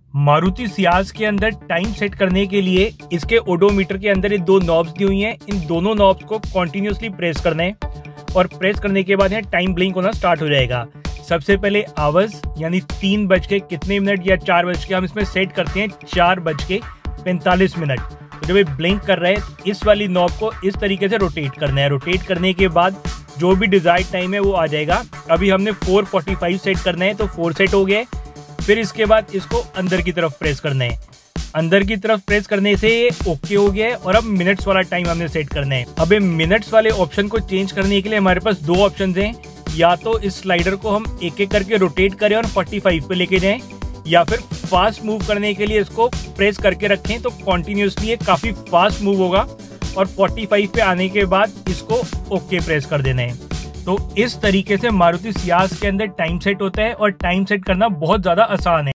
Maruti Ciaz के अंदर time set करने के लिए इसके ओडोमीटर के अंदर ये दो नॉब्स दी हुई हैं। इन दोनों नॉब्स को कॉन्टिन्यूसली प्रेस करना है और प्रेस करने के बाद यहाँ टाइम ब्लिंक होना स्टार्ट हो जाएगा। सबसे पहले आवर्स यानी 3 बज के कितने मिनट या 4 बज के हम इसमें सेट करते हैं 4 बज के 45 मिनट। तो जब ये ब्लिंक कर रहा है इस वाली नॉब को इस तरीके से रोटेट करना है। रोटेट करने के बाद जो भी डिजायर्ड टाइम है वो आ जाएगा। अभी हमने 4:45 सेट करना है तो 4 सेट हो गए। फिर इसके बाद इसको अंदर की तरफ प्रेस करना है। अंदर की तरफ प्रेस करने से ये ओके हो गया है और अब मिनट्स वाला टाइम हमने सेट करना है। अब ये मिनट्स वाले ऑप्शन को चेंज करने के लिए हमारे पास 2 ऑप्शंस हैं। या तो इस स्लाइडर को हम एक एक करके रोटेट करें और 45 पे लेके जाएं, या फिर फास्ट मूव करने के लिए इसको प्रेस करके रखें तो कॉन्टिन्यूसली ये काफी फास्ट मूव होगा और 45 पे आने के बाद इसको ओके प्रेस कर देना है। तो इस तरीके से मारुति सियाज के अंदर टाइम सेट होता है और टाइम सेट करना बहुत ज्यादा आसान है।